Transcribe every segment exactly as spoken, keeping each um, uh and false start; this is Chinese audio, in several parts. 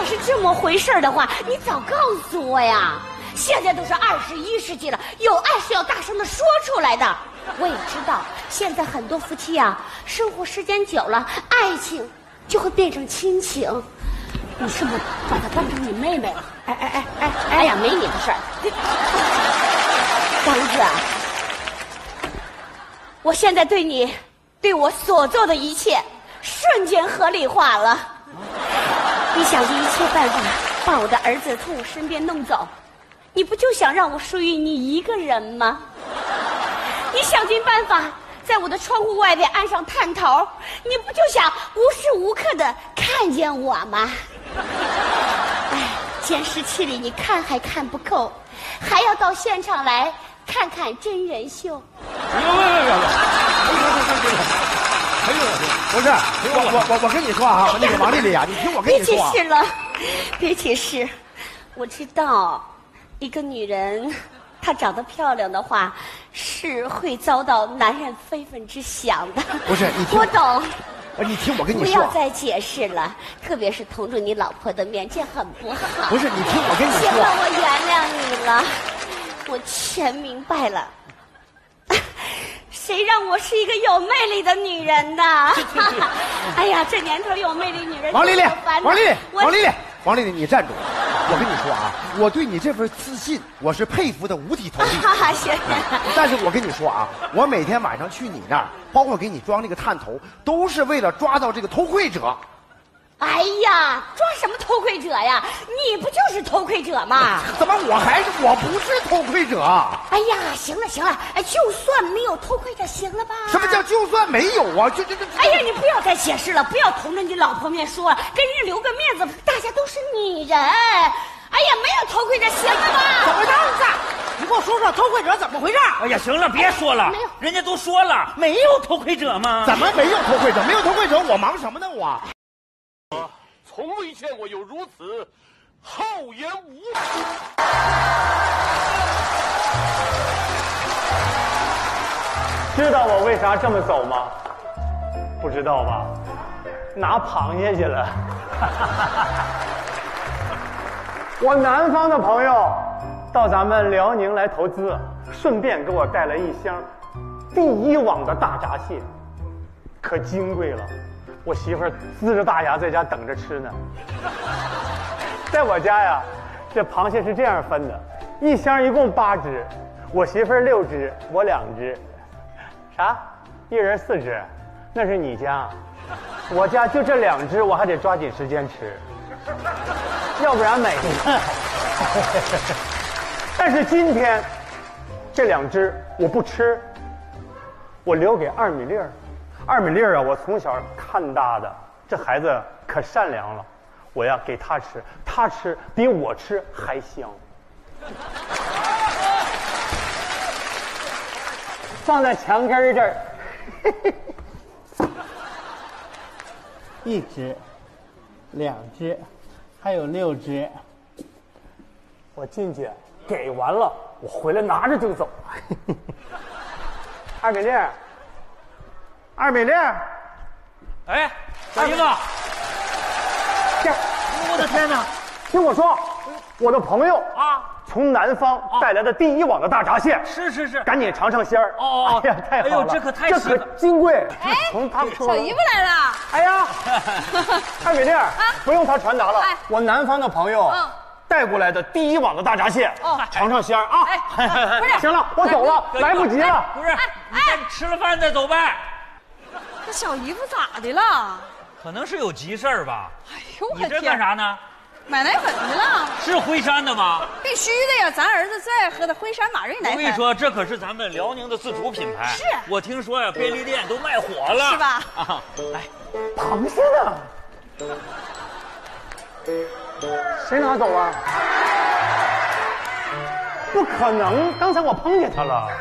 是这么回事的话，你早告诉我呀！现在都是二十一世纪了，有爱是要大声的说出来的。我也知道，现在很多夫妻啊，生活时间久了，爱情就会变成亲情。你是不是把她当成你妹妹了？哎哎哎哎哎呀，没你的事儿。王子，我现在对你，对我所做的一切，瞬间合理化了。你想尽一切办法把我的儿子从我身边弄走，你不就想让我属于你一个人吗？你想尽办法在我的窗户外边安上探头，你不就想无时无刻的看见我吗？哎，监视器里你看还看不够，还要到现场来看看真人秀。 别别别别别！哎呦，不是，我我我我跟你说啊，那个王丽丽啊，你听我跟你说啊。 别解释了，别解释。我知道，一个女人，她长得漂亮的话，是会遭到男人非分之想的。 不是，你听我懂。 你听我跟你说， 不要再解释了，特别是同着你老婆的面，这很不好。 不是，你听我跟你说。 行了，我原谅你了，我全明白了。谁让我是一个有魅力的女人呢？哎呀，这年头有魅力女人。 王丽丽，王丽丽，王丽丽，王丽丽，你站住！我跟你说啊，我对你这份自信，我是佩服的五体投地。 行。 但是我跟你说啊，我每天晚上去你那儿，包括给你装那个探头，都是为了抓到这个偷窥者。 哎呀，抓什么偷窥者呀？你不就是偷窥者吗？ 怎么我还是我不是偷窥者？ 哎呀，行了行了，哎，就算没有偷窥者，行了吧？ 什么叫就算没有啊？就就就…… 哎呀，你不要再解释了，不要同着你老婆面说了，给人留个面子，大家都是女人。哎呀，没有偷窥者，行了吧？ 怎么回事？你给我说说偷窥者怎么回事？ 哎呀，行了，别说了， 没有， 人家都说了，没有偷窥者吗？ 怎么没有偷窥者？没有偷窥者，我忙什么呢？我。 从未见过有如此厚颜无耻。 知道我为啥这么走吗？不知道吧？拿螃蟹去了。我南方的朋友到咱们辽宁来投资，顺便给我带来一箱第一网的大闸蟹，可金贵了。我媳妇儿呲着大牙在家等着吃呢。在我家呀，这螃蟹是这样分的，一箱一共八只，我媳妇儿六只，我两只。啥？一人四只？那是你家，我家就这两只，我还得抓紧时间吃，要不然没了。但是今天这两只我不吃，我留给二米粒儿。二米粒儿啊，我从小看大的，这孩子可善良了，我要给他吃，他吃比我吃还香。放在墙根这儿，一只，两只，还有六只。我进去给完了，我回来拿着就走。二米粒儿。二米粒， 哎，小姨子， 这， 我的天哪！ 听我说，我的朋友啊，从南方带来的第一网的大闸蟹， 是是是， 赶紧尝尝鲜儿。 哦， 哎呀，太好了， 哎呦，这可太这可金贵。 哎， 从他小姨夫来了。 哎呀，二米粒，不用他传达了，我南方的朋友带过来的第一网的大闸蟹，尝尝鲜儿啊。 不是， 行了，我走了，来不及了。 不是，你先吃了饭再走呗。 这小姨夫咋的了？ 可能是有急事儿吧。 哎呦我你这天！ 干啥呢？ 买奶粉去了。 是辉山的吗？ 必须的呀，咱儿子最爱喝的辉山马瑞奶粉。 我跟你说，这可是咱们辽宁的自主品牌。 是。 我听说呀，便利店都卖火了。 是吧？ 啊，来， 螃蟹呢？谁拿走啊？不可能，刚才我碰见他了。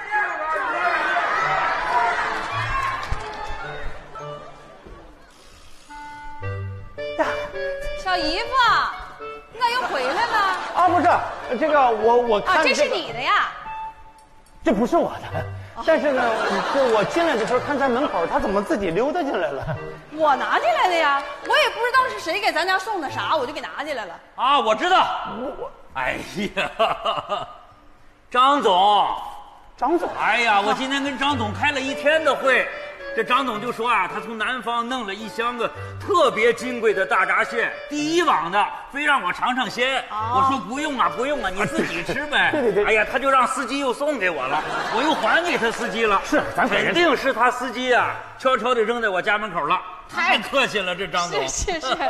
小姨夫，你咋又回来了？ 啊，不是，这个我我看、 啊，这这个、 是你的呀？ 这不是我的， 但是呢，这我进来的时候看在门口，他怎么自己溜达进来了？ 我拿进来的呀，我也不知道是谁给咱家送的啥，我就给拿进来了。 啊，我知道。我，哎呀，张总， 张总， 哎呀，我今天跟张总开了一天的会。这张总就说啊，他从南方弄了一箱子特别金贵的大闸蟹，第一网的，非让我尝尝鲜。哦、我说不用啊，不用啊，你自己吃呗。 对对对。 哎呀，他就让司机又送给我了，我又还给他司机了。 是，咱肯定是他司机啊，悄悄地扔在我家门口了。太客气了，这张总。 是是是。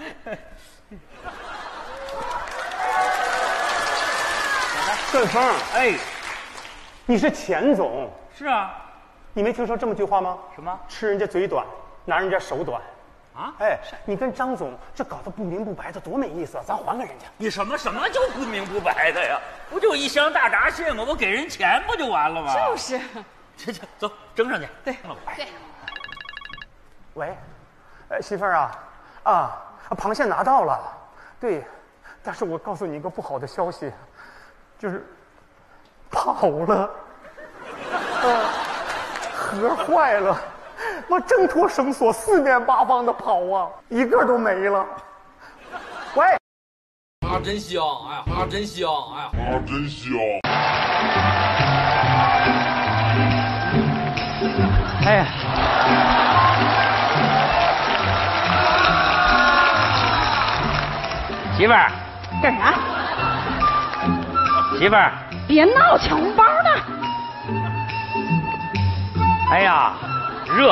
顺丰， 哎， 你是钱总？ 是啊。 你没听说这么句话吗？ 什么？ 吃人家嘴短，拿人家手短。 啊？ 哎，你跟张总这搞得不明不白的，多没意思啊！咱还给人家。 你什么什么叫不明不白的呀？不就一箱大闸蟹吗？我给人钱不就完了吗？ 就是。 去去，走，蒸上去。 对对。 喂，呃，媳妇儿啊，啊，螃蟹拿到了，对，但是我告诉你一个不好的消息，就是跑了。呃盒坏了，我挣脱绳索，四面八方的跑啊，一个都没了。喂， 啊，真香！哎呀，啊，真香！哎呀， 啊，真香！ 哎呀，媳妇儿， 干啥？ 媳妇儿， 别闹，抢红包呢。 哎呀，热！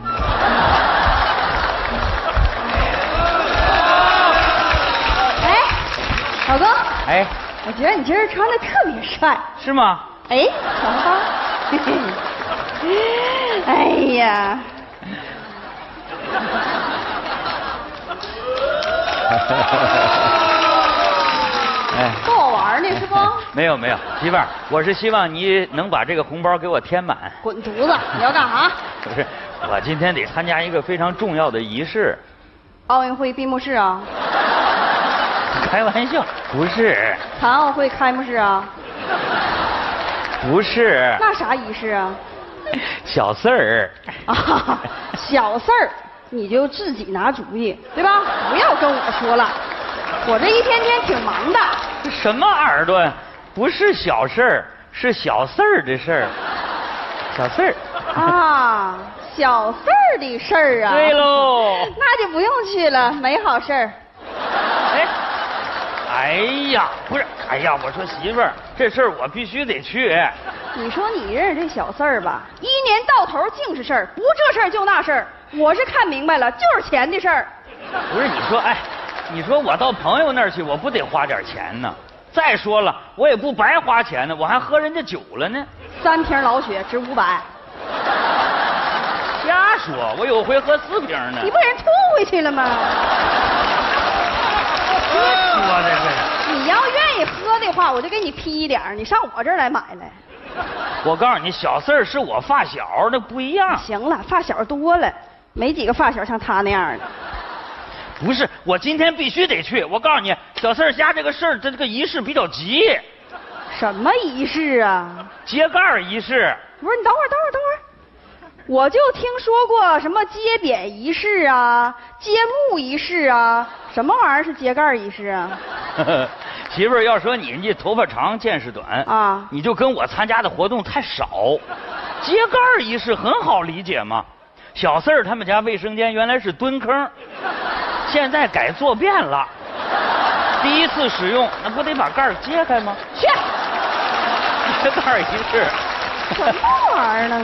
哎，老公， 哎， 我觉得你今儿穿的特别帅， 是吗？ 哎，小红包，嘿嘿，哎呀， 哎， 逗我玩呢是不？ 没有没有，媳妇儿，我是希望你能把这个红包给我填满。 滚犊子！你要干啥？ 不是，我今天得参加一个非常重要的仪式。 奥运会闭幕式啊？ 开玩笑，不是。 残奥会开幕式啊？ 不是。 那啥仪式啊？ 小事儿。 啊，小事儿你就自己拿主意，对吧？不要跟我说了，我这一天天挺忙的。 什么耳朵？不是小事儿，是小事儿的事儿。小事儿啊，小事儿的事儿啊。 对喽， 那就不用去了，没好事儿。 哎，哎呀，不是，哎呀，我说媳妇儿，这事儿我必须得去。 你说你认识这小事儿吧，一年到头净是事儿，不这事儿就那事儿。我是看明白了，就是钱的事儿。 不是，你说，哎，你说我到朋友那儿去，我不得花点钱呢？再说了，我也不白花钱呢，我还喝人家酒了呢。 三瓶老雪值五百。 瞎说，我有回喝四瓶呢。 你不人吐回去了吗？ 说的这。 你要愿意喝的话，我就给你批一点，你上我这儿来买来。 我告诉你，小四儿是我发小，那不一样。 行了，发小多了，没几个发小像他那样的。 不是，我今天必须得去。我告诉你，小四儿家这个事儿，这这个仪式比较急。 什么仪式啊？ 揭盖仪式。 不是，你等会儿，等会儿，等会儿。我就听说过什么揭匾仪式啊、揭幕仪式啊，什么玩意儿是揭盖仪式啊？ 媳妇儿，要说你这头发长见识短啊， 你就跟我参加的活动太少。揭盖仪式很好理解嘛。小四儿他们家卫生间原来是蹲坑，现在改坐便了。第一次使用，那不得把盖儿揭开吗？ 去， 揭盖仪式。 什么玩意儿呢？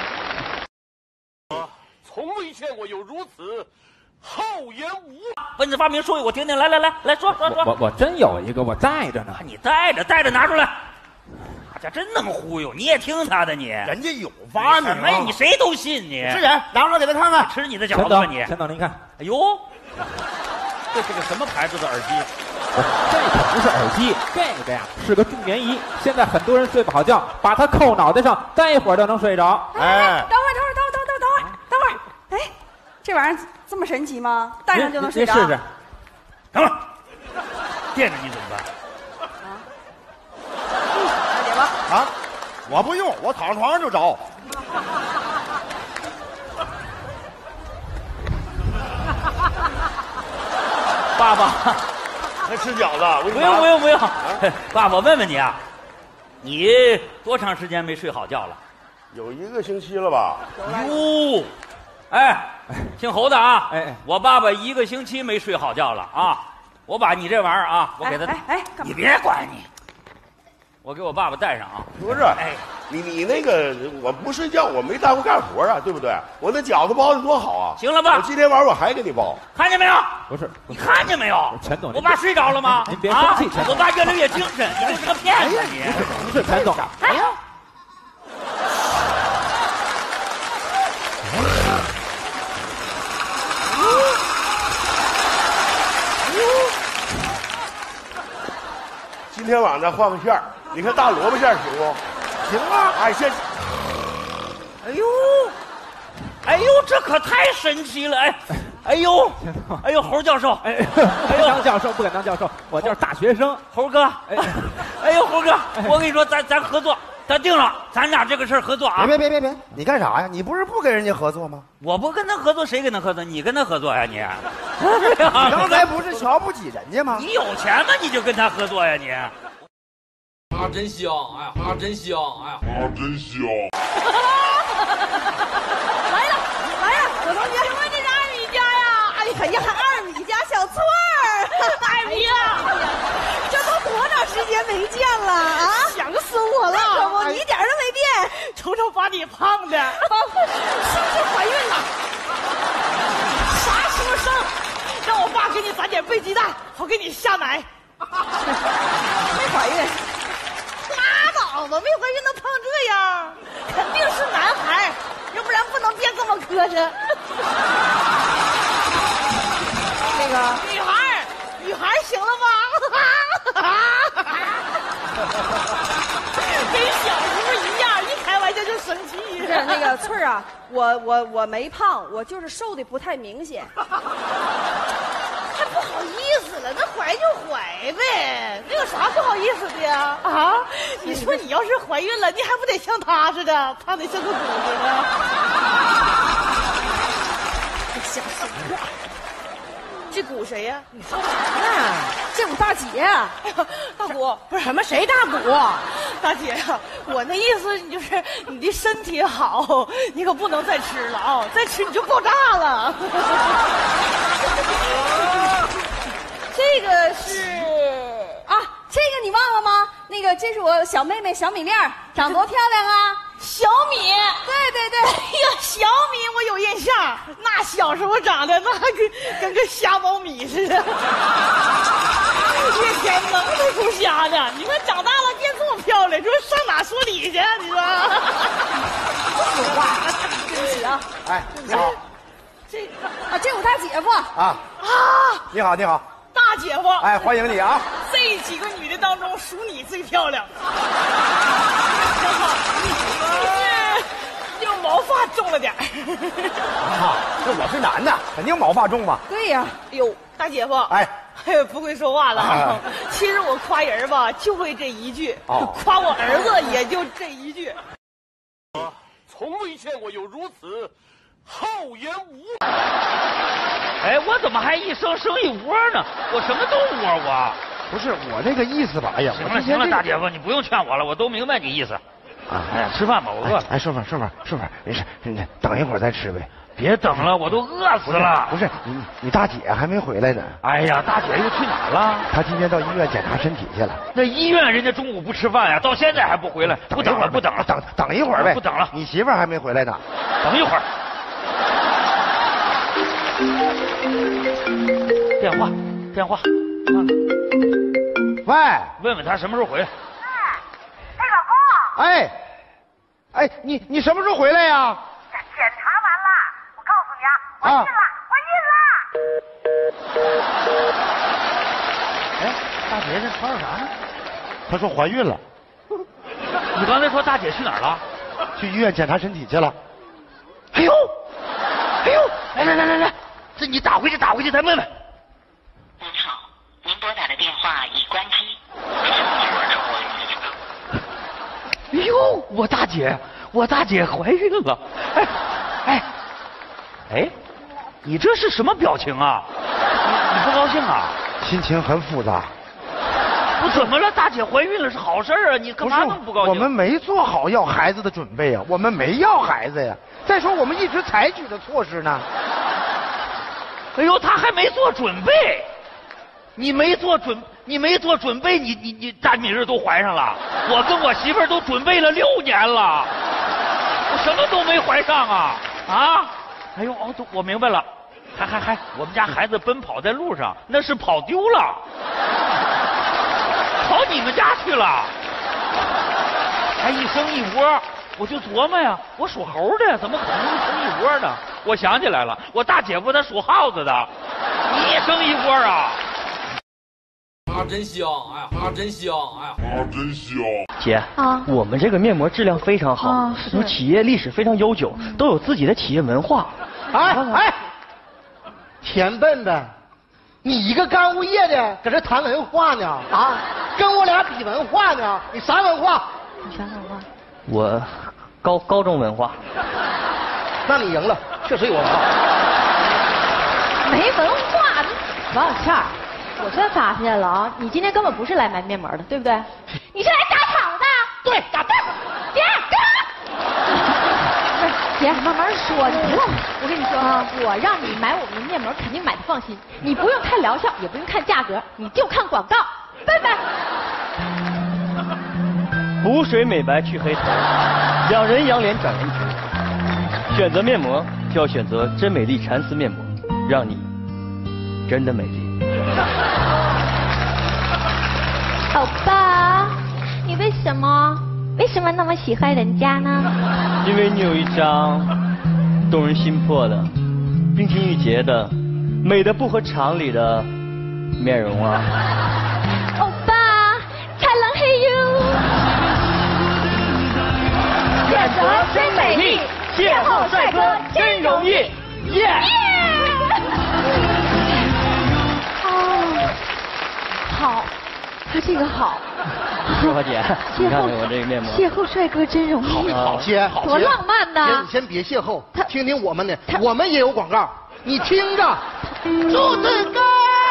我从未见过有如此厚颜无礼。 蚊子发明术语，我听听。来来来，来说说说。 我我真有一个，我带着呢。 你带着带着拿出来。大家真能忽悠，你也听他的你。 人家有发明。 什么呀？你谁都信你。 是人，拿出来给他看看。 吃你的饺子吧你。 陈总，您看。 哎呦，这是个什么牌子的耳机？ 这可不是耳机，这个呀是个助眠仪。现在很多人睡不好觉，把它扣脑袋上，待一会儿就能睡着。 哎，等会儿，等会儿，等会儿，等会儿，等会儿，等会儿。哎，这玩意儿这么神奇吗？戴上就能睡着？ 您试试。 等会儿，垫着你怎么办？ 啊？大姐吧。 啊， 我不用，我躺床上就着。 爸爸， 还吃饺子？ 不用不用不用。爸爸，问问你啊，你多长时间没睡好觉了？ 有一个星期了吧？ 哟，哎，姓侯的啊， 哎哎我爸爸一个星期没睡好觉了啊！我把你这玩意儿啊，我给他， 哎哎哎干嘛你别管你，我给我爸爸带上啊。 不是， 哎， 你你那个，我不睡觉，我没耽误干活啊，对不对？我那饺子包的多好啊！ 行了吧我今天晚上我还给你包。 看见没有？ 不是， 你看见没有？ 钱总， 我爸睡着了吗？ 您别生气钱总我爸越来越精神，你就是个骗子你。 不是钱总， 哎呀， 今天晚上咱换个馅儿，你看大萝卜馅儿行不？ 行啊， 哎，现哎呦，哎呦，这可太神奇了！哎，哎呦，哎呦，侯教授， 哎，不敢当教授，不敢当教授，我就是大学生。 猴哥， 哎哎呦，猴哥，我跟你说，咱咱合作，咱定了，咱俩这个事儿合作啊！ 别别别别别，你干啥呀？你不是不跟人家合作吗？ 我不跟他合作，谁跟他合作？你跟他合作呀，你？ 你刚才不是瞧不起人家吗？ 你有钱吗？你就跟他合作呀，你？ 花真香，哎呀，花真香，哎呀， 花真香。 来了来了，小同学，请问这是二米家呀？哎呀，二米家小翠儿，二米啊！这都多长时间没见了啊？ 想死我了！ 可不，你一点都没变， 瞅瞅把你胖的， 是不是怀孕了？ 啥时候生？让我爸给你攒点备鸡蛋，好给你下奶。 没怀孕。 拉倒吧，没怀孕能胖这样，肯定是男孩，要不然不能变这么磕碜。 那个女孩，女孩行了吗？跟小时候一样，一开玩笑就生气。 不是那个翠儿啊，我我我没胖，我就是瘦的不太明显。 还不好意思了，那怀就怀呗，那有啥不好意思的呀？啊，你说你要是怀孕了，你还不得像她似的，胖得像个骨似的？ 想什么话？ 这鼓谁呀？ 你说啥呢？这我大姐。 大鼓不是什么谁大鼓？ 大姐呀，我那意思就是你的身体好，你可不能再吃了啊！再吃你就爆炸了。这个是啊，这个你忘了吗？那个这是我小妹妹小米粒儿，长多漂亮啊！ 小米， 对对对， 哎呀，小米我有印象，那小时候长得那跟跟个瞎苞米似的，一天能都出瞎的。你看长大了变这么漂亮，你说上哪说理去？你说？ 有话，对不起啊。 哎，你好。 这啊，这我大姐夫啊啊， 你好你好。 大姐夫， 哎，欢迎你啊！ 这几个女的当中，属你最漂亮。就是就毛发重了点啊，那我是男的，肯定毛发重嘛。 对呀。 哎呦，大姐夫， 哎， 不会说话了啊！其实我夸人吧，就会这一句；夸我儿子也就这一句。 我从未见过有如此厚颜无耻。 哎，我怎么还一生生一窝呢？我什么都窝我。 不是我那个意思吧？哎呀， 行了行了，大姐夫，你不用劝我了，我都明白你意思。啊，哎呀，吃饭吧，我饿。 哎，顺风顺风顺风，没事，你等一会儿再吃呗。 别等了，我都饿死了。 不是你，你大姐还没回来呢。 哎呀，大姐又去哪儿了？ 她今天到医院检查身体去了。 那医院人家中午不吃饭呀，到现在还不回来。不等了，不等了， 等等一会儿呗。 不等了， 你媳妇儿还没回来呢。 等一会儿。电话，电话，看看。 喂， 问问他什么时候回来。 哎，老公。 哎，哎，你你什么时候回来呀？ 检查完了，我告诉你啊，怀孕了，怀孕了。 哎，大姐这吵吵啥呢？ 她说怀孕了。 你刚才说大姐去哪儿了？ 去医院检查身体去了。 哎呦，哎呦，来来来来来，这你打回去打回去再问问。 您好，您拨打的电话已关机。 哎呦，我我大姐，我大姐怀孕了。哎，哎，哎，你这是什么表情啊？你你不高兴啊？ 心情很复杂。 不怎么了？大姐怀孕了是好事啊，你干嘛那么不高兴？ 我们没做好要孩子的准备啊，我们没要孩子呀。再说我们一直采取的措施呢。 哎呦，他还没做准备，你没做准，你没做准备，你你你大米日都怀上了。我跟我媳妇儿都准备了六年了，我什么都没怀上啊啊！哎呦哦，都我明白了，还还还，我们家孩子奔跑在路上，那是跑丢了。跑你们家去了，还一生一窝，我就琢磨呀，我属猴的，怎么可能一生一窝呢？我想起来了，我大姐夫他属耗子的，你一生一窝啊！ 啊，真香！哎呀，啊，真香！哎呀，啊，真香！ 姐啊，我们这个面膜质量非常好，啊、是企业历史非常悠久，都有自己的企业文化。 哎哎，田笨笨。你一个干物业的，搁这谈文化呢？啊，跟我俩比文化呢？你啥文化？ 你啥文化？我高高中文化。 那你赢了，确实有文化。 没文化，王小倩，我算发现了啊！你今天根本不是来买面膜的，对不对？你是来打场的。 对，打仗。 别干！姐，慢慢说，你别乱。我跟你说啊，我让你买我们的面膜，肯定买的放心。你不用看疗效，也不用看价格，你就看广告，拜拜。 补水美白去黑头，养人养脸长颜值。选择面膜就要选择真美丽蚕丝面膜，让你真的美丽。 欧巴，你为什么为什么那么喜欢人家呢？ 因为你有一张动人心魄的、冰清玉洁的、美的不合常理的面容啊！ 欧巴，才能黑哟！选择真美丽，邂逅帅哥真容易，耶！哦，好，他这个好。 月花姐，你看看我这个面膜。 邂逅帅哥真容易， 好姐，好多浪漫呐！ 姐，你先别邂逅，听听我们的，我们也有广告，你听着。祝子哥，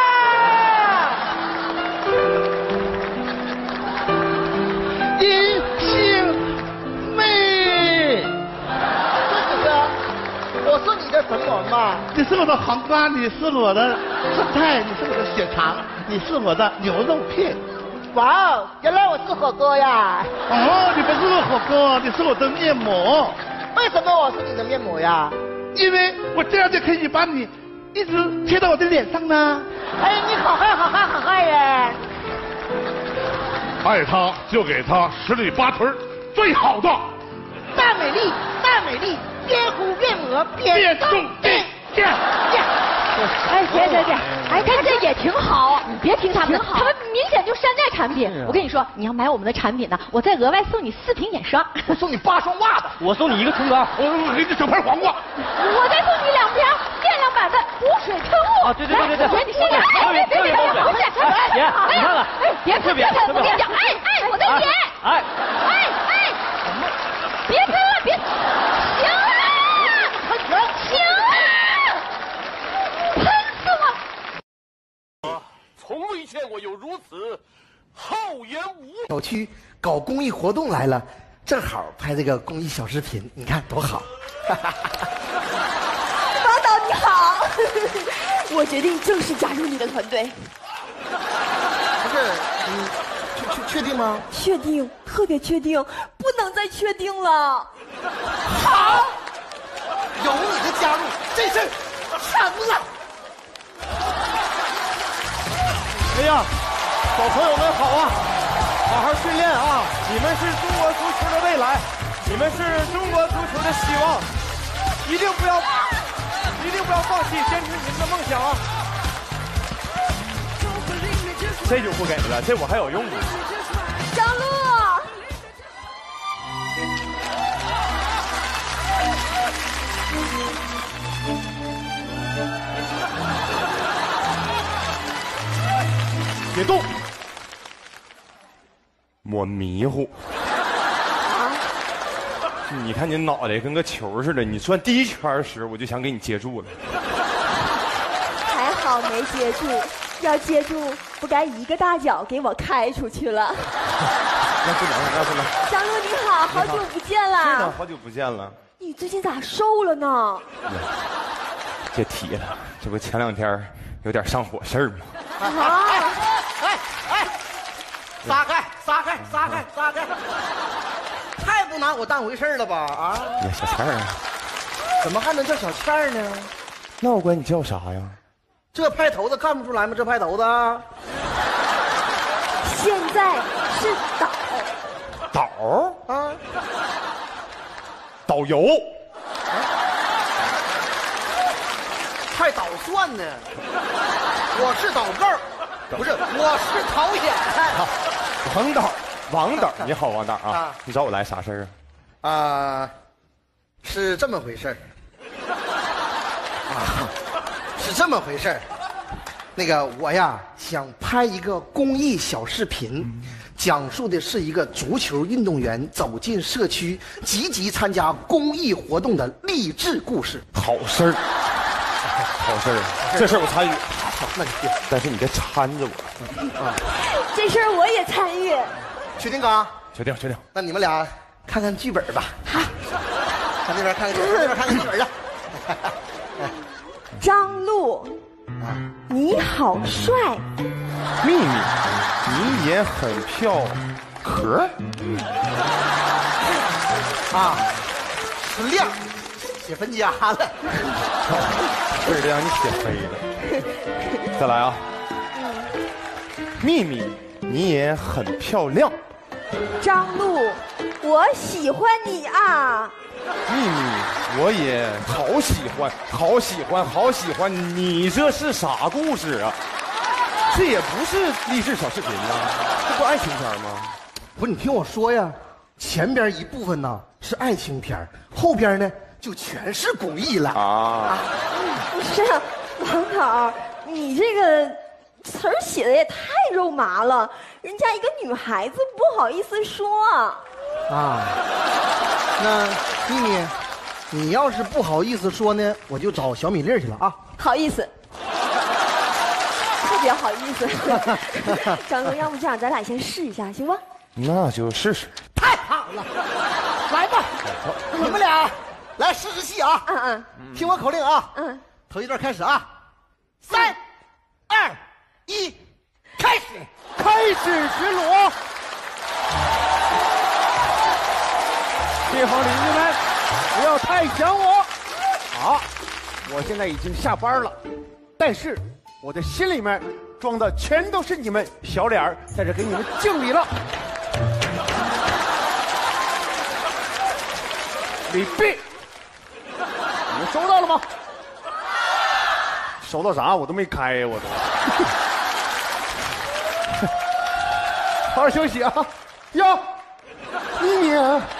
银杏妹，祝子哥，我是你的神魔嘛？ 你是我的黄瓜，你是我的生菜，你是我的血肠，你是我的牛肉片。 哇哦，原来我是火锅呀！ 哦，你不是火锅，你是我的面膜。 为什么我是你的面膜呀？ 因为我这样就可以把你一直贴到我的脸上呢。 哎，你好害好害好害耶！ 爱他就给他十里八村最好的大美丽，大美丽，边敷面膜边送边见见。 哎，姐姐姐，哎，他这也挺好，你别听他们的，他们明显就山寨产品。我跟你说，你要买我们的产品呢，我再额外送你四瓶眼霜， 我送你八双袜子， 我送你一个唇膏， 我给你整盘黄瓜， 我再送你两瓶限量版的补水喷雾。 啊，对对对对对， 姐你试试，哎，别别别别别，不是， 姐，你看看， 哎，别别别，我跟你讲，哎哎，我的脸， 哎哎哎，别喷了，别，行了，行了。 从未见过有如此厚颜无耻。 小区搞公益活动来了，正好拍这个公益小视频，你看多好。 王导你好，我决定正式加入你的团队。 不是，你确确确定吗？ 确定，特别确定，不能再确定了。好， 有你的加入，这事儿成了。 哎呀，小朋友们好啊，好好训练啊！你们是中国足球的未来，你们是中国足球的希望，一定不要，一定不要放弃，坚持你们的梦想啊！这就不给了，这我还有用呢。 张璐。 别动！我迷糊。 啊！ 你看你脑袋跟个球似的，你转第一圈时我就想给你接住了。 还好没接住，要接住不该一个大脚给我开出去了。 那不能，那不能。 张璐你好，好久不见了。 是的，好久不见了。 你最近咋瘦了呢？ 别提了，这不前两天有点上火事儿吗？ 啊！哎哎，撒开，撒开，撒开，撒开！太不拿我当回事了吧？啊！ 呀，小倩儿啊， 怎么还能叫小倩儿呢？ 那我管你叫啥呀？ 这派头子看不出来吗？这派头子。 现在是导。 导啊？ 导游。 还捣蒜呢？我是导购，不是，我是导演。 王导，王导，你好，王导啊！啊你找我来啥事儿啊？啊，是这么回事儿。啊，是这么回事儿。那个我呀，想拍一个公益小视频，讲述的是一个足球运动员走进社区，积极参加公益活动的励志故事。 好事儿。好事儿，这事儿我参与。 好，那你别， 但是你别搀着我。 啊，这事儿我也参与。 确定哥？ 确定，确定。 那你们俩看看剧本吧。好，上那边看看剧本，那边看看剧本去。 张璐，啊，你好帅。 秘密，你也很漂壳。 啊，是亮。写分家了， 为了让你写飞了。再来啊！秘密，你也很漂亮。 张璐，我喜欢你啊！ 秘密，我也好喜欢，好喜欢，好喜欢你。这是啥故事啊？这也不是励志小视频呐，这不爱情片吗？ 不是，你听我说呀，前边一部分呢是爱情片，后边呢。就全是公益了啊！ 不是，王导，你这个词儿写的也太肉麻了，人家一个女孩子不好意思说啊。那秘密，你要是不好意思说呢，我就找小米粒去了啊。 好意思，特别好意思。张璐，要不这样，咱俩先试一下，行吗？ 那就试试。 太好了，来吧，你们俩。来试试戏啊！嗯嗯，听我口令啊！嗯，头一段开始啊，三、二、一，开始！ 开始巡逻。这好邻居们，不要太想我。好，我现在已经下班了，但是我的心里面装的全都是你们小脸儿，在这给你们敬礼了。礼毕。你们收到了吗？收到啥？我都没开，我都。好好休息啊！哟，秘密，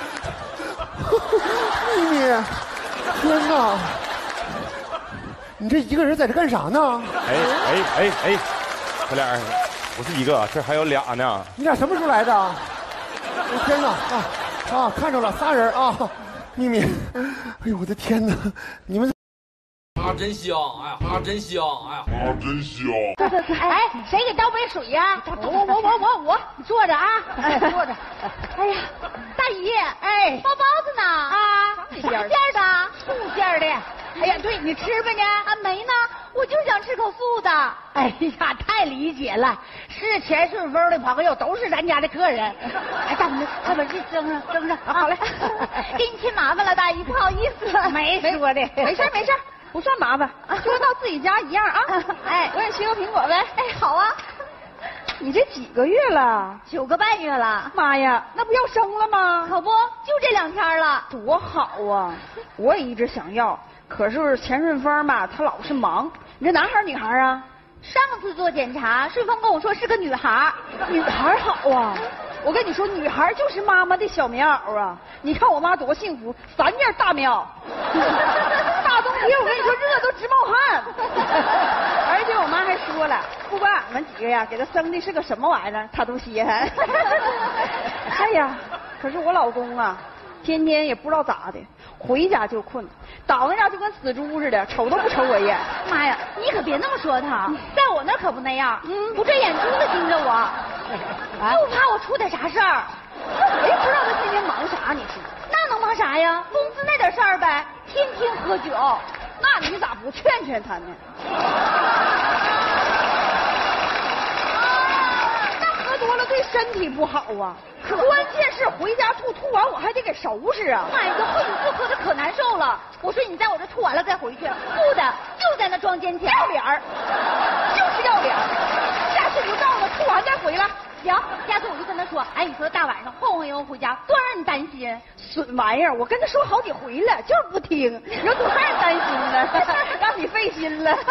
秘密，天哪！你这一个人在这干啥呢？ 哎哎哎哎，小脸儿，不是一个，这还有俩呢。 你俩什么时候来的？我天哪！啊啊，看着了，仨人啊！秘密，哎呦我的天哪！你们啊真香！哎呀，啊真香！哎呀，啊真香！ 哎，谁给倒杯水呀？我我我我我我，你坐着啊！哎，坐着。哎呀，大姨，哎，包包子呢？啊，什么馅的？素馅的。哎呀，对你吃呗呢？啊没呢，我就想吃口素的。哎呀，太理解了，是钱顺风的朋友，都是咱家的客人。哎，大姨，快把这蒸上，蒸上。好嘞，给你添麻烦了，大姨，不好意思。没说的，没事没事。不算麻烦，就跟到自己家一样啊！哎，我也切个苹果呗。哎，好啊。你这几个月了？九个半月了。妈呀，那不要生了吗？可不，就这两天了。多好啊！我也一直想要，可是钱顺风吧，他老是忙。你这男孩女孩啊？上次做检查，顺丰跟我说是个女孩。女孩好啊！我跟你说，女孩就是妈妈的小棉袄啊！你看我妈多幸福，三件大棉袄。大冬天我跟你说，热都直冒汗。而且我妈还说了，不管俺们几个呀，给她生的是个什么玩意儿，她都稀罕。哎呀，可是我老公啊， 天天也不知道咋的，回家就困，倒那家就跟死猪似的，瞅都不瞅我一眼。 妈呀，你可别那么说他，在我那儿可不那样，嗯，不睁眼珠子盯着我，啊、就怕我出点啥事儿。 我也不知道他天天忙啥，你说？ 那能忙啥呀？公司那点事儿呗，天天喝酒。 那你咋不劝劝他呢？多了对身体不好啊！可关键是回家吐，吐完我还得给收拾啊！ 妈呀，这喝酒不喝的可难受了。我说你在我这吐完了再回去，不的，就在那装坚强， 要脸儿，就是要脸儿。下次你就告诉我吐完再回来。 行，下次我就跟他说，哎，你说大晚上晃晃悠悠回家，多让你担心。 损玩意儿，我跟他说好几回了，就是不听，你说多让人担心了，让你费心了。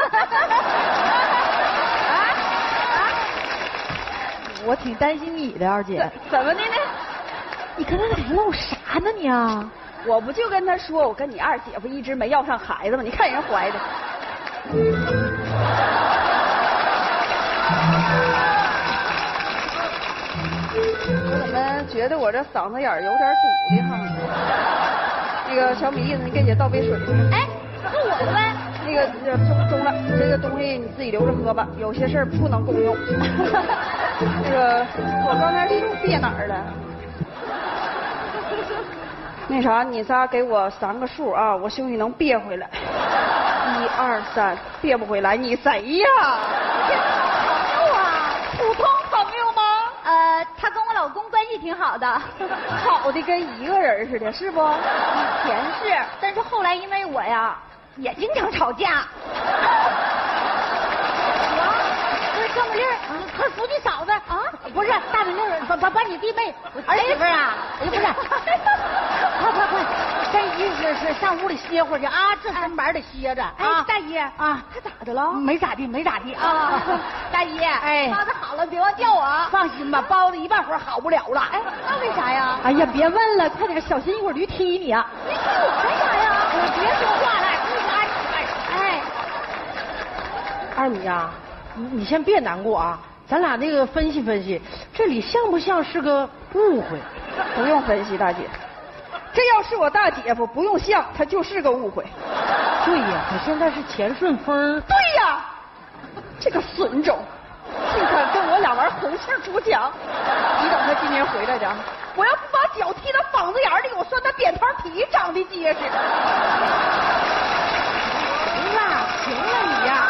我挺担心你的，二姐。 怎么的呢？ 你跟他俩唠啥呢你啊？ 我不就跟他说，我跟你二姐夫一直没要上孩子吗？你看人怀的。我怎么觉得我这嗓子眼儿有点堵的哈？那个小米意思，你给姐倒杯水。 哎，喝我的呗。 那个中中了，这个东西你自己留着喝吧，有些事儿不能共用。那个我刚才数别哪儿了？那啥，你仨给我三个数啊，我兴许能别回来。一二三，别不回来，你谁呀？ 朋友啊， 普通朋友吗？ 呃，他跟我老公关系挺好的， 好的跟一个人似的，是不？ 以前是，但是后来因为我呀。也经常吵架。不是小美丽儿，快扶你嫂子啊！不是大美丽儿，把把把你弟妹儿媳妇啊！哎，不是，快快快，跟姨是是上屋里歇会儿去啊！这身板得歇着。哎，大姨啊， 他咋的了？ 没咋地，没咋地啊！大姨， 哎， 包子好了，别忘叫我啊！ 放心吧，包子一半会儿好不了了。 哎，那为啥呀？ 哎呀，别问了，快点，小心一会儿驴踢你啊！ 驴踢我干啥呀？ 别说话了。 哎， 二米啊，你你先别难过啊，咱俩那个分析分析，这里像不像是个误会？ 不用分析，大姐，这要是我大姐夫，不用像，他就是个误会。 对呀，可现在是钱顺风。 对呀，这个损种，竟敢跟我俩玩红杏出墙！你等他今年回来的，我要不把脚踢到膀子眼里，我算他扁桃体长得结实。 行了，行了你呀！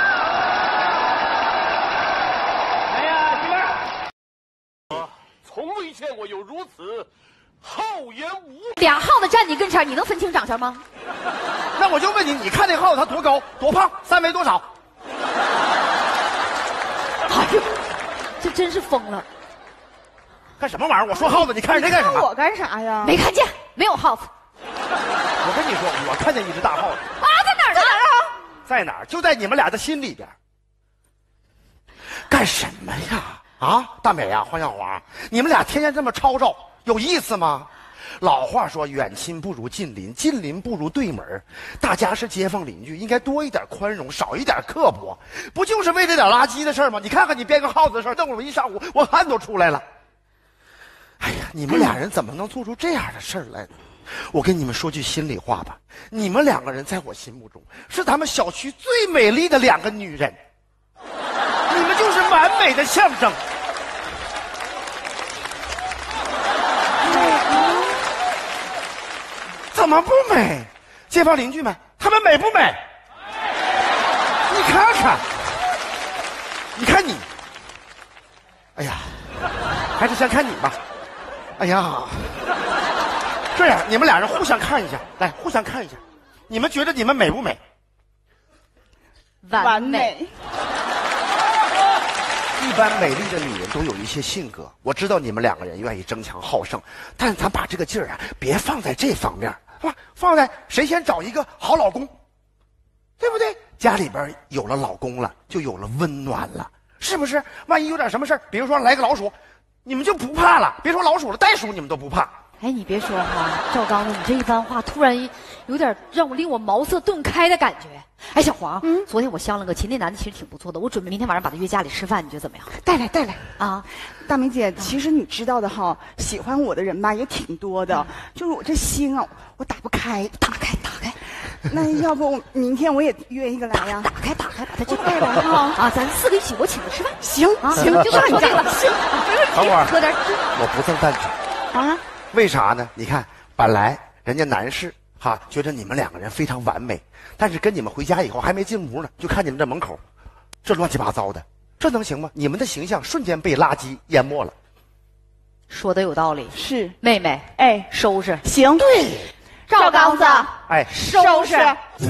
哎呀，媳妇儿，我从未见过有如此厚颜无礼。 俩耗子站你跟前，你能分清长相吗？ 那我就问你，你看那耗子他多高多胖，三围多少？ 哎呦，这真是疯了！ 干什么玩意儿？我说耗子，你看人家干什么？ 我干啥呀？ 没看见，没有耗子。 我跟你说，我看见一只大耗子。 啊，在哪儿呢？ 在哪儿？就在你们俩的心里边。干什么呀？啊，大美呀、黄小华，你们俩天天这么吵吵，有意思吗？老话说，远亲不如近邻，近邻不如对门。大家是街坊邻居，应该多一点宽容，少一点刻薄。不就是为这点垃圾的事吗？你看看你编个耗子的事，弄我一上午，我汗都出来了。哎呀，你们俩人怎么能做出这样的事来呢？我跟你们说句心里话吧，你们两个人在我心目中是咱们小区最美丽的两个女人，你们就是完美的象征。怎么不美？街坊邻居们，他们美不美？你看看，你看你，哎呀，还是先看你吧。哎呀，这样你们俩人互相看一下，来，互相看一下，你们觉得你们美不美？ 完美。 一般美丽的女人都有一些性格，我知道你们两个人愿意争强好胜，但咱把这个劲儿啊，别放在这方面，是吧？放在谁先找一个好老公，对不对？家里边有了老公了，就有了温暖了，是不是？万一有点什么事儿，比如说来个老鼠，你们就不怕了。别说老鼠了，袋鼠你们都不怕。 哎，你别说哈，赵刚子，你这一番话突然有点让我令我茅塞顿开的感觉。哎，小黄，嗯，昨天我相了个亲，那男的其实挺不错的，我准备明天晚上把他约家里吃饭，你觉得怎么样？ 带来带来啊！ 大明姐，其实你知道的哈，喜欢我的人吧也挺多的，就是我这心啊，我打不开， 打开打开。 那要不明天我也约一个来呀？ 打开打开，把他就带来哈啊！咱四个一起，我请他吃饭。 行行，就算你这个行。 小伙， 喝点。 我不赠饭吃啊？ 为啥呢？你看，本来人家男士哈觉得你们两个人非常完美，但是跟你们回家以后还没进屋呢，就看你们这门口，这乱七八糟的，这能行吗？你们的形象瞬间被垃圾淹没了。 说的有道理， 是妹妹， 哎， 收拾行。 对， 赵刚子， 哎， 收拾。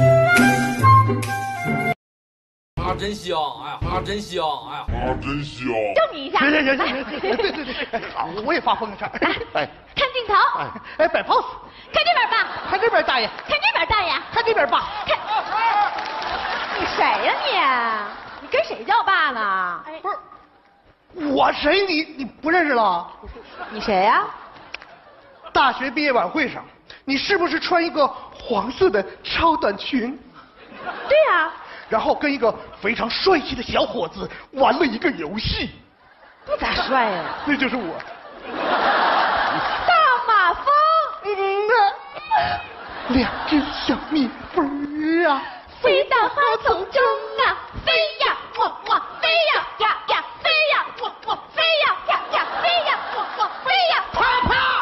花真香，哎，花真香，哎， 花真香。 证明一下。 行行行行行，对对对对，好，我也发朋友圈。哎， 看镜头。 哎哎，摆 pose。 看这边爸。 看这边大爷。 看这边大爷。 看这边爸。 看。你谁呀你？你跟谁叫爸呢？ 不是，我谁你你不认识了？ 你谁呀？ 大学毕业晚会上，你是不是穿一个黄色的超短裙？ 对呀。 然后跟一个非常帅气的小伙子玩了一个游戏， 不咋帅呀。 那就是我。 大马蜂。 嗯呐，两只小蜜蜂啊， 飞到花丛中啊，飞呀，我我飞呀呀呀，飞呀，我我飞呀呀呀，飞呀，我我飞呀， 啪啪。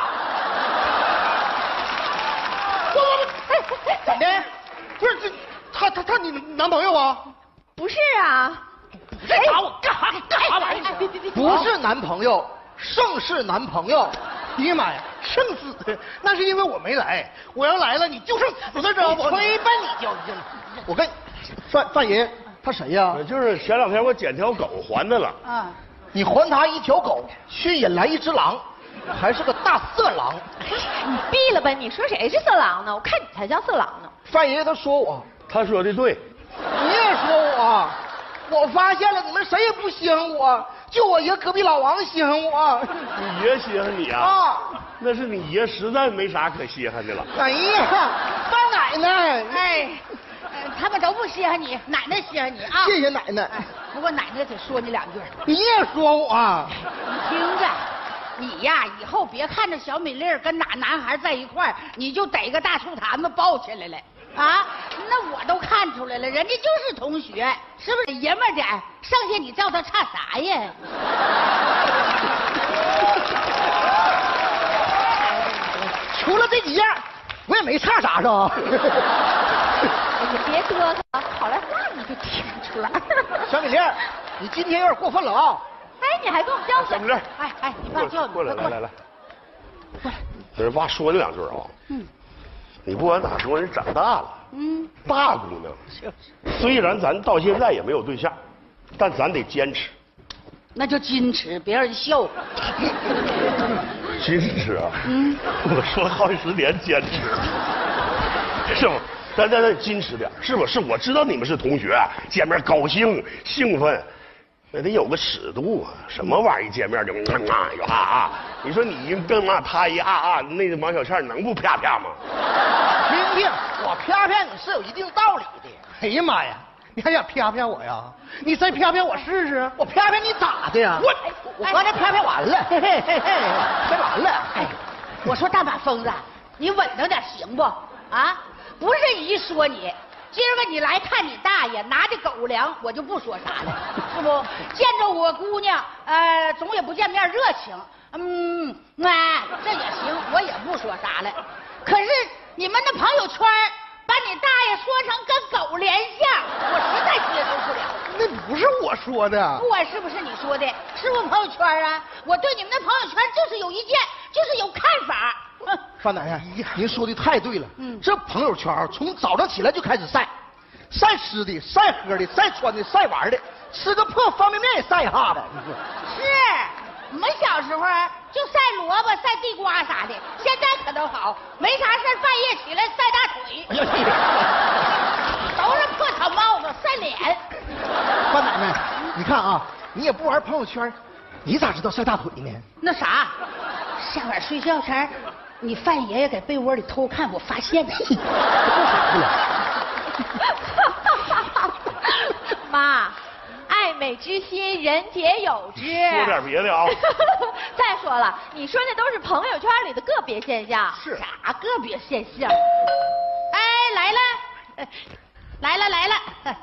我我我，怎的？不是这。他他他，你男朋友啊？ 不是啊！ 你再打我干啥？干啥玩意儿？ 别别别！ 不是男朋友，盛世男朋友。 哎呀妈呀，盛死！那是因为我没来，我要来了，你就剩死了，知道不？ 吹吧你就！ 我跟范范爷，他谁呀？ 就是前两天我捡条狗还他了。 啊，你还他一条狗，却引来一只狼，还是个大色狼。 你闭了吧！你说谁是色狼呢？我看你才像色狼呢。 范爷他说我。 他说的对， 你也说我，我发现了，你们谁也不稀罕我，就我爷隔壁老王稀罕我。 你爷稀罕你啊？啊，那是你爷实在没啥可稀罕的了。 哎呀，范奶奶， 哎，呃他们都不稀罕你，奶奶稀罕你啊！ 谢谢奶奶。 哎，不过奶奶得说你两句。 你也说我， 你听着。你呀，以后别看着小米粒儿跟哪男孩在一块儿，你就逮个大树坛子抱起来了。啊，那我都看出来了，人家就是同学，是不是爷们儿点？剩下你叫他差啥呀？ 除了这几样，我也没差啥是吧？ 你别嘚瑟，好来话你就听出来。 小米粒儿，你今天有点过分了啊！ 哎，你还给我叫小米粒儿， 哎哎，你爸叫你过来，来来来，过来，这爸说你两句啊。嗯。你不管咋说，人长大了，嗯，大姑娘，虽然咱到现在也没有对象，但咱得坚持。 那就矜持，别让人笑。 矜持啊？嗯，我说了好几十年坚持，是不？咱咱咱矜持点，是不是？我知道你们是同学，见面高兴兴奋，那得有个尺度啊！什么玩意儿一见面就啊啊啊！你说你一跟啊，他一啊啊，那王小倩能不啪啪吗？ 听听，我啪啪你是有一定道理的。 哎呀妈呀，你还想啪啪我呀？你再啪啪我试试。 我啪啪你咋的呀？我我刚才啪啪完了，嘿嘿嘿嘿，啪完了。 哎，我说大马蜂子，你稳当点行不？啊，不是一说你。今儿个你来看你大爷拿的狗粮，我就不说啥了，是不？见着我姑娘，呃，总也不见面热情，嗯，哎，这也行，我也不说啥了。可是你们的朋友圈把你大爷说成跟狗连相，我实在接受不了。 那不是我说的， 不管是不是你说的，是不是朋友圈啊？我对你们的朋友圈就是有意见，就是有看法。 范奶奶，您说的太对了。嗯，这朋友圈从早上起来就开始晒，晒吃的，晒喝的，晒穿的，晒玩的，吃个破方便面也晒一下子。 是，我们小时候就晒萝卜、晒地瓜啥的，现在可都好，没啥事半夜起来晒大腿，都是破草帽子晒脸。 范奶奶，你看啊，你也不玩朋友圈，你咋知道晒大腿呢？ 那啥，上晚睡觉前你范爷爷在被窝里偷看，我发现了。 妈，爱美之心，人皆有之。 说点别的啊。 再说了，你说那都是朋友圈里的个别现象。 是啥个别现象？哎，来了，来了来了，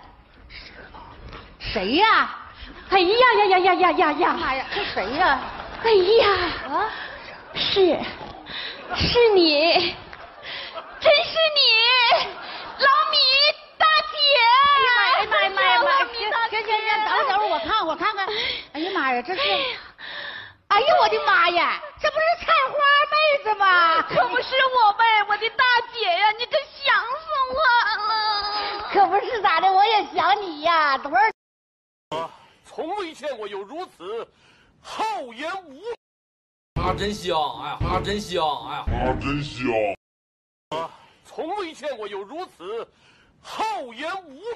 谁呀？ 哎呀呀呀呀呀呀呀！ 妈呀，这谁呀？ 哎呀，啊，是，是你，真是你，老米大姐！ 哎呀妈呀妈呀妈呀！行行行，等会儿等会儿我看我看看。哎呀妈呀，这是！哎呀我的妈呀，这不是菜花妹子吗？ 可不是我呗，我的大姐呀，你可想死我了！ 可不是咋的，我也想你呀，多少？ 从未见过有如此厚颜无啊，真香！哎呀，啊，真香！哎呀， 啊，真香！从未见过有如此厚颜无